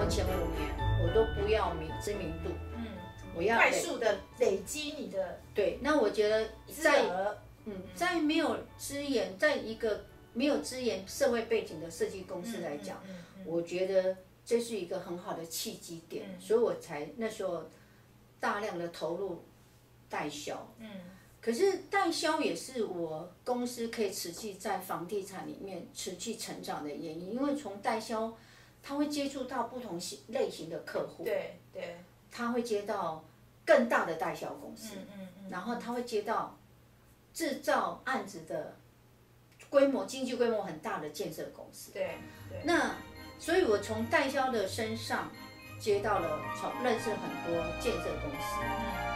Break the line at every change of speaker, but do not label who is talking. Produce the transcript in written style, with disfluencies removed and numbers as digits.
的前5年，我都不要知名度，我要
快速的累积你的
对。那我觉得在没有资源，在一个没有资源社会背景的设计公司来讲，我觉得这是一个很好的契机点，所以我才那时候大量的投入代销。可是代销也是我公司可以持续在房地产里面持续成长的原因，因为从代销，他会接触到不同类型的客户，
对，
他会接到更大的代销公司，然后他会接到制造案子的经济规模很大的建设公司，
对，
那所以我从代销的身上认识很多建设公司。